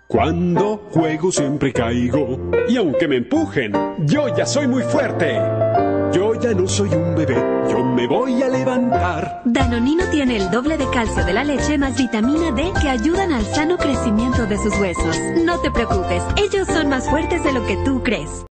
Cuando juego siempre caigo, y aunque me empujen, yo ya soy muy fuerte. Yo ya no soy un bebé, yo me voy a levantar. Danonino tiene el doble de calcio de la leche más vitamina D que ayudan al sano crecimiento de sus huesos. No te preocupes, ellos son más fuertes de lo que tú crees.